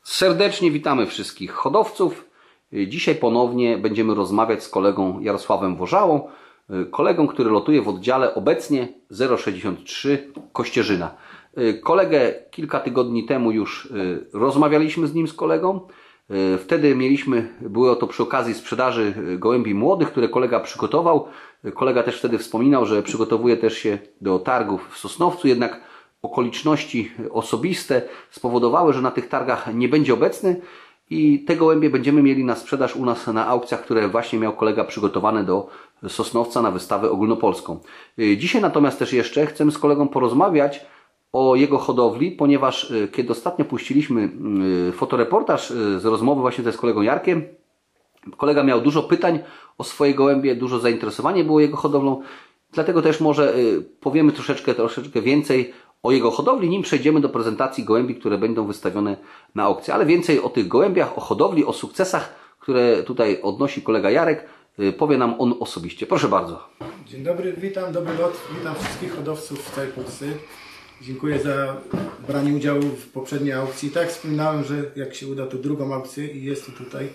Serdecznie witamy wszystkich hodowców. Dzisiaj ponownie będziemy rozmawiać z kolegą Jarosławem Wożałą, kolegą, który lotuje w oddziale obecnie 063 Kościerzyna. Kolegę kilka tygodni temu już rozmawialiśmy z nim, z kolegą. Wtedy było to przy okazji sprzedaży gołębi młodych, które kolega przygotował. Kolega też wtedy wspominał, że przygotowuje też się do targów w Sosnowcu, jednak okoliczności osobiste spowodowały, że na tych targach nie będzie obecny i te gołębie będziemy mieli na sprzedaż u nas na aukcjach, które właśnie miał kolega przygotowane do Sosnowca na wystawę ogólnopolską. Dzisiaj natomiast też jeszcze chcemy z kolegą porozmawiać o jego hodowli, ponieważ kiedy ostatnio puściliśmy fotoreportaż z rozmowy właśnie z kolegą Jarkiem, kolega miał dużo pytań o swoje gołębie, dużo zainteresowanie było jego hodowlą, dlatego też może powiemy troszeczkę więcej o jego hodowli, nim przejdziemy do prezentacji gołębi, które będą wystawione na aukcję. Ale więcej o tych gołębiach, o hodowli, o sukcesach, które tutaj odnosi kolega Jarek, powie nam on osobiście. Proszę bardzo. Dzień dobry, witam, dobry lot, witam wszystkich hodowców w całej Polsce. Dziękuję za branie udziału w poprzedniej aukcji. Tak, wspominałem, że jak się uda, to drugą aukcję i jest to tutaj.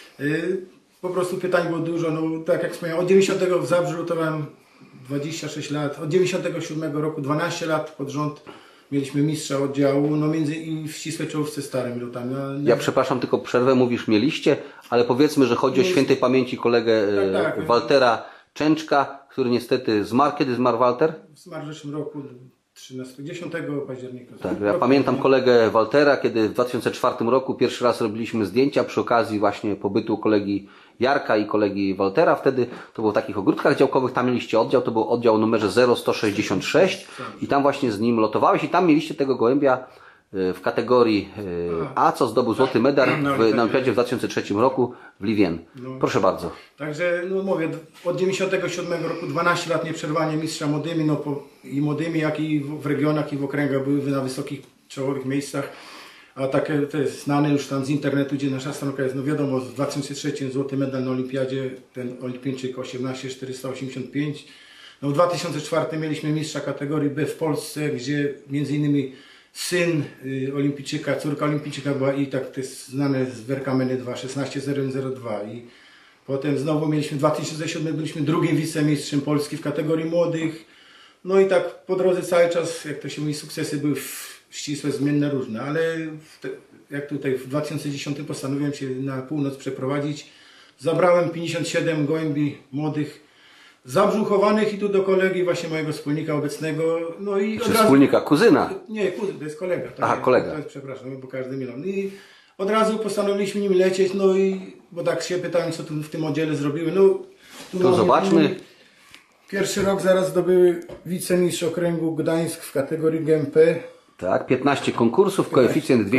Po prostu pytań było dużo, no tak jak wspomniałem, od 90 w Zabrzu lutowałem 26 lat, od 97 roku 12 lat pod rząd mieliśmy mistrza oddziału, no między i w ścisłej czołówce starym lutami. Ja przepraszam, tylko przerwę, mówisz mieliście, ale powiedzmy, że chodzi o świętej pamięci kolegę tak. Waltera Częczka, który niestety zmarł. Kiedy zmarł Walter? Zmarł w zeszłym roku. 10 października. Tak, ja pamiętam kolegę Waltera, kiedy w 2004 roku pierwszy raz robiliśmy zdjęcia przy okazji właśnie pobytu kolegi Jarka i kolegi Waltera. Wtedy to było w takich ogródkach działkowych, tam mieliście oddział, to był oddział o numerze 0166 i tam właśnie z nim lotowałeś i tam mieliście tego gołębia w kategorii A, co zdobył złoty medal na Olimpiadzie w 2003 roku w Liwienne. Proszę bardzo. Także, no mówię, od 97 roku 12 lat nieprzerwanie mistrza młodymi, no i młodymi, jak i w regionach i w okręgach były na wysokich, czołowych miejscach. A takie to jest znane już tam z internetu, gdzie nasza stronka jest, no wiadomo, w 2003 złoty medal na Olimpiadzie, ten olimpijczyk 18485. No w 2004 mieliśmy mistrza kategorii B w Polsce, gdzie między innymi syn olimpijczyka, córka olimpijczyka była i tak to jest znane z Werkameny 2, 16002 i potem znowu mieliśmy w 2007 byliśmy drugim wicemistrzem Polski w kategorii młodych. No i tak po drodze cały czas, jak to się mówi, sukcesy były ścisłe, zmienne, różne, ale jak tutaj w 2010 postanowiłem się na północ przeprowadzić, zabrałem 57 gołębi młodych, zabrzuchowanych i tu do kolegi właśnie mojego wspólnika obecnego. No i czy wspólnika, kuzyna? Nie, kuzyn, to jest kolega. Tak, aha, kolega. To jest, przepraszam, bo każdy mylą. I od razu postanowiliśmy nim lecieć, no i bo tak się pytałem, co tu w tym oddziale zrobiły. No, tu zobaczmy. Pierwszy rok zaraz zdobyły wicemistrz okręgu Gdańsk w kategorii GMP. Tak, 15 konkursów, koeficjent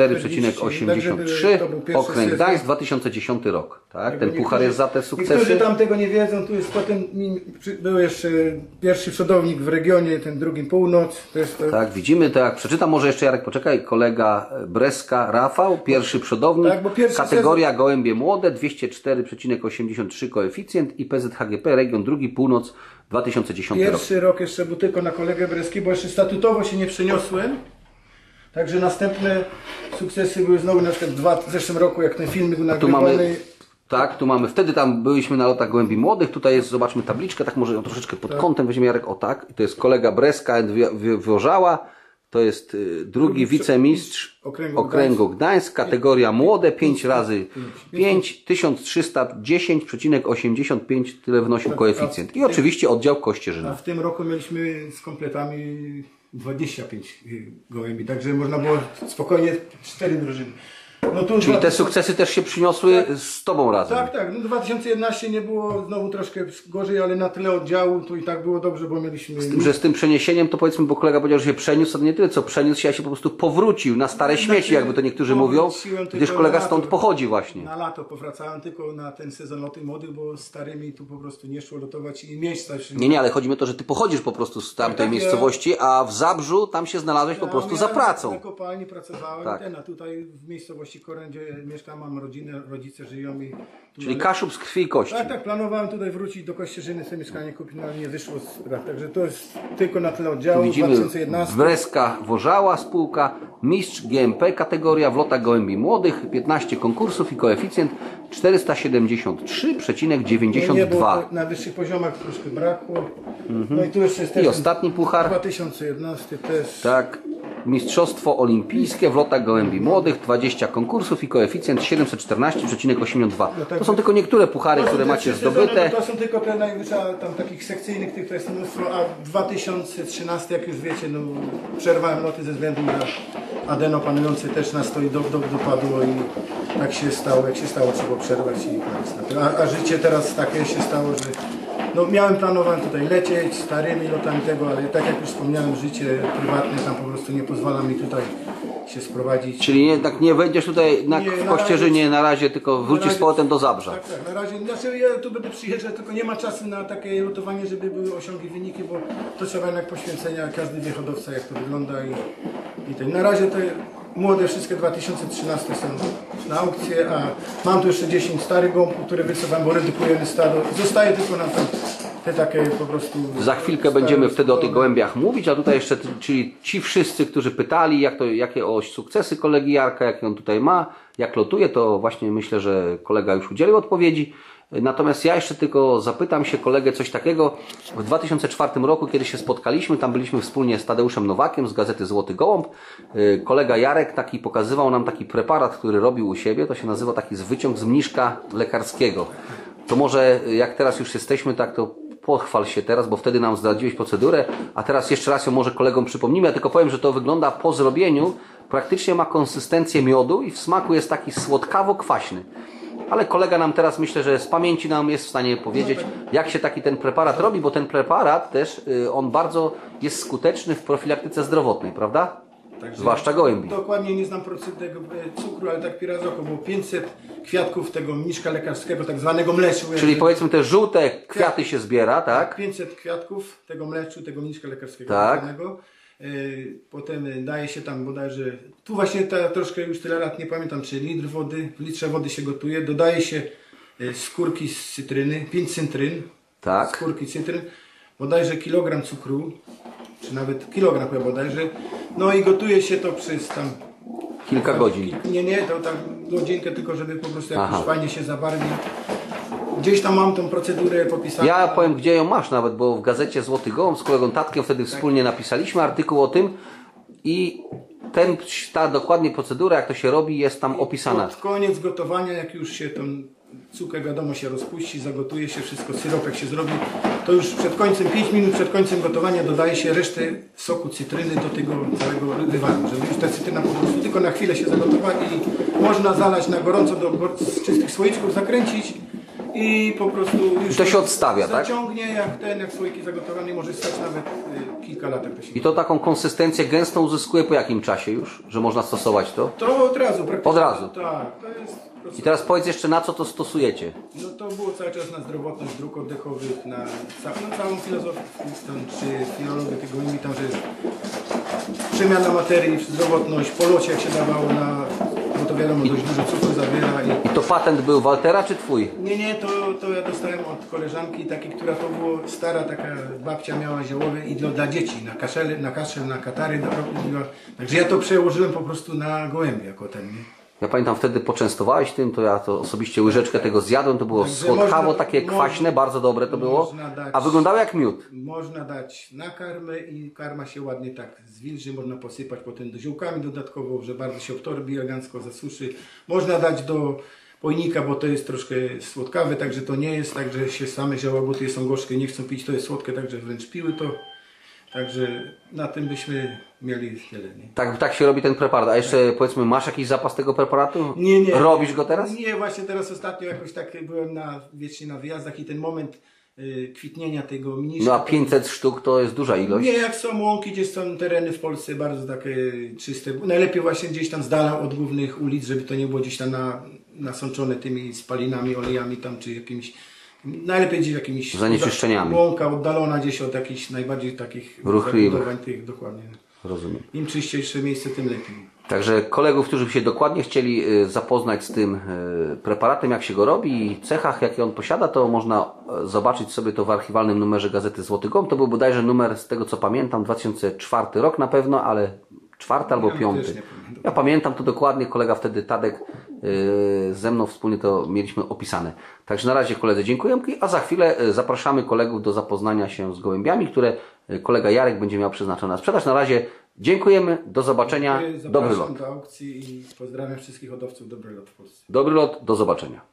204,83, okręg Gdańsk, 2010 rok. Tak, ten puchar jest za te sukcesy. Niektórzy tam tego nie wiedzą, tu jest potem, był jeszcze pierwszy przodownik w regionie, ten drugim północ. To jest to... Tak, widzimy, tak, przeczytam może jeszcze Jarek, poczekaj, kolega Breska Rafał, pierwszy przodownik, tak, kategoria gołębie młode, 204,83 koeficjent i PZHGP, region drugi, północ, 2010 rok. Pierwszy rok jeszcze był tylko na kolegę Breski, bo jeszcze statutowo się nie przeniosłem. Także następne sukcesy były znowu na przykład w zeszłym roku, jak ten filmik był nagrywany. Tak, tu mamy, wtedy tam byliśmy na lotach gołębi młodych, tutaj jest, zobaczmy tabliczkę, tak może ją troszeczkę pod kątem weźmiemy, Jarek, o tak. I to jest kolega Breska Wożała, to jest drugi wicemistrz okręgu Gdańsk, kategoria młode, 5 razy 5, 1310,85, tyle wnosił koeficjent. I oczywiście oddział Kościerzyna. A w tym roku mieliśmy z kompletami 25 gołębi, także można było spokojnie 4 drużyny. No tu czyli te sukcesy też się przyniosły z Tobą razem. Tak, tak. No 2011 nie było znowu troszkę gorzej, ale na tyle oddziału to i tak było dobrze, bo mieliśmy... Z tym, że z tym przeniesieniem to powiedzmy, bo kolega powiedział, że się przeniósł, to nie tyle co przeniósł się, a się po prostu powrócił na stare śmieci, jakby to niektórzy mówią, gdyż kolega stąd pochodzi właśnie. Na lato powracałem tylko na ten sezon loty młodych, bo starymi tu po prostu nie szło lotować i miejsca się... Nie, ale chodzi mi o to, że Ty pochodzisz po prostu z tamtej miejscowości, a w Zabrzu tam się znalazłeś po prostu za pracą. Na kopalni pracowałem, a tutaj w miejscowości miejscowości Koren, gdzie mieszkam, mam rodzinę, rodzice żyją i... Czyli Kaszub z krwi i kości. Tak, planowałem tutaj wrócić do Kościerzyny, sobie mieszkanie kupić, no ale nie wyszło. Także to jest tylko na tyle oddziału. Widzimy 2011. Breska Wożała spółka, mistrz GMP kategoria w lotach gołębi młodych, 15 konkursów i koeficjent 473,92. Nie, bo na wyższych poziomach troszkę brakło. No i tu jeszcze jest I ostatni puchar. 2011 też. Tak. Mistrzostwo olimpijskie w lotach gołębi młodych, 20 konkursów i koeficjent 714,82. To są tylko niektóre puchary, które macie zdobyte. To są tylko te najwyższe, tam takich sekcyjnych, tych to jest mnóstwo, a 2013, jak już wiecie, no, przerwałem loty ze względu na adenopanujące też nas to i dopadło i tak się stało, jak się stało, trzeba przerwać i a życie teraz takie się stało, że no planowałem tutaj lecieć starymi lotami tego, ale tak jak już wspomniałem, życie prywatne tam po prostu nie pozwala mi tutaj się sprowadzić. Czyli jednak nie wejdziesz tutaj w Kościerzynie na razie, tylko wrócisz z powrotem do Zabrza. Tak, na razie. Znaczy ja tu będę przyjeżdżać, tylko nie ma czasu na takie lotowanie, żeby były osiągi, wyniki, bo to trzeba jednak poświęcenia, każdy wie hodowca jak to wygląda i ten. Na razie te młode wszystkie 2013 są na aukcję, a mam tu jeszcze 10 starych gołąbków, które wycofam, bo redukujemy stado. Zostaje tylko na te takie po prostu... Za chwilkę będziemy wtedy o tych gołębiach mówić, a tutaj jeszcze, czyli ci wszyscy, którzy pytali, jakie sukcesy kolegi Jarka, jakie on tutaj ma, jak lotuje, to właśnie myślę, że kolega już udzielił odpowiedzi. Natomiast ja jeszcze tylko zapytam się kolegę coś takiego. W 2004 roku, kiedy się spotkaliśmy, tam byliśmy wspólnie z Tadeuszem Nowakiem z gazety Złoty Gołąb. Kolega Jarek pokazywał nam taki preparat, który robił u siebie. To się nazywa taki wyciąg z mniszka lekarskiego. To może jak teraz już jesteśmy, tak to pochwal się teraz, bo wtedy nam zdradziłeś procedurę, a teraz jeszcze raz ją może kolegom przypomnimy. Ja tylko powiem, że to wygląda po zrobieniu, praktycznie ma konsystencję miodu i w smaku jest taki słodkawo-kwaśny. Ale kolega nam teraz, myślę, że z pamięci nam jest w stanie powiedzieć, jak się taki ten preparat robi, bo ten preparat też, on bardzo jest skuteczny w profilaktyce zdrowotnej, prawda? Także zwłaszcza gołębi. Dokładnie nie znam procentu tego cukru, ale tak raz oko, bo 500 kwiatków tego mniszka lekarskiego, tak zwanego mleczu. Czyli powiedzmy te żółte kwiaty się zbiera, tak? 500 kwiatków tego mleczu, tego mniszka lekarskiego. Tak. Zwanego. Potem daje się tam bodajże, tu właśnie troszkę już tyle lat nie pamiętam, czy litr wody, w litrze wody się gotuje, dodaje się skórki z cytryny, 5 cytryn, tak. Skórki cytryn, bodajże kilogram cukru, czy nawet kilogram chyba bodajże, no i gotuje się to przez tam kilka godzin. Nie, to tam godzinkę tylko, żeby po prostu jakoś fajnie się zabarwił. Gdzieś tam mam tą procedurę popisaną. Ja powiem, gdzie ją masz nawet, bo w gazecie Złoty Gołąb z kolegą Tatkiem wtedy wspólnie napisaliśmy artykuł o tym i ta dokładnie procedura, jak to się robi, jest tam opisana. Pod koniec gotowania, jak już się ten cukier wiadomo się rozpuści, zagotuje się wszystko, syropek się zrobi, to już przed końcem, 5 minut przed końcem gotowania dodaje się resztę soku cytryny do tego całego wywaru, żeby już ta cytryna po prostu tylko na chwilę się zagotowała i można zalać na gorąco z czystych słoiczków, zakręcić i po prostu już to się odstawia, tak? zaciągnie, jak słoiki zagotowane, może stać nawet kilka lat. Jak to się I to taką konsystencję gęstą uzyskuje po jakim czasie już, że można stosować to? To od razu praktycznie. Od razu. Tak, to jest. I teraz powiedz jeszcze, na co to stosujecie? No to było cały czas na zdrowotność dróg oddechowych, na całą filozofię, czy filologię tego gołębi, tam, że jest przemiana materii, zdrowotność, po locie jak się dawało bo to wiadomo, dość dużo cukru zawiera. I to patent był Waltera czy twój? Nie, to ja dostałem od koleżanki takiej, która to było stara, taka babcia miała ziołowe i dla dzieci, na kaszel, na katary robiła. Także ja to przełożyłem po prostu na gołębie jako ten, nie? Ja pamiętam, wtedy poczęstowałeś tym, to ja to osobiście łyżeczkę tego zjadłem, to było słodkawo, takie kwaśne, bardzo dobre to było, a wyglądało jak miód. Można dać na karmę i karma się ładnie tak zwilży, można posypać potem do ziółkami dodatkowo, że bardzo się obtorbi, elegancko zasuszy. Można dać do pojnika, bo to jest troszkę słodkawe, także to nie jest tak, że się same zioła, bo tu są gorzkie, nie chcą pić, to jest słodkie, także wręcz piły to. Także na tym byśmy mieli tyle. Nie? Tak się robi ten preparat. A jeszcze powiedzmy, masz jakiś zapas tego preparatu? Nie. Robisz go teraz? Nie, właśnie teraz ostatnio jakoś tak byłem wiecznie na wyjazdach i ten moment kwitnienia tego mniszka. No a 500 sztuk to jest duża ilość. Nie, jak są łąki, gdzie są tereny w Polsce bardzo takie czyste. Najlepiej właśnie gdzieś tam z dala od głównych ulic, żeby to nie było gdzieś tam nasączone tymi spalinami, olejami tam, czy jakimiś. Najlepiej gdzieś jakimiś zanieczyszczeniami. Łąka oddalona gdzieś od jakichś najbardziej takich ruchliwych. tych, dokładnie. Rozumiem. Im czyściejsze miejsce, tym lepiej. Także kolegów, którzy by się dokładnie chcieli zapoznać z tym preparatem, jak się go robi i cechach, jakie on posiada, to można zobaczyć sobie to w archiwalnym numerze Gazety Złoty Gołąb. To był bodajże numer, z tego co pamiętam, 2004 rok na pewno, ale 4 albo 5. Ja pamiętam to dokładnie, kolega wtedy Tadek ze mną wspólnie to mieliśmy opisane. Także na razie koledzy dziękuję, a za chwilę zapraszamy kolegów do zapoznania się z gołębiami, które kolega Jarek będzie miał przeznaczone na sprzedaż. Na razie dziękujemy, do zobaczenia, dobry lot. Do aukcji i pozdrawiam wszystkich hodowców, dobry lot w Polsce. Dobry lot, do zobaczenia.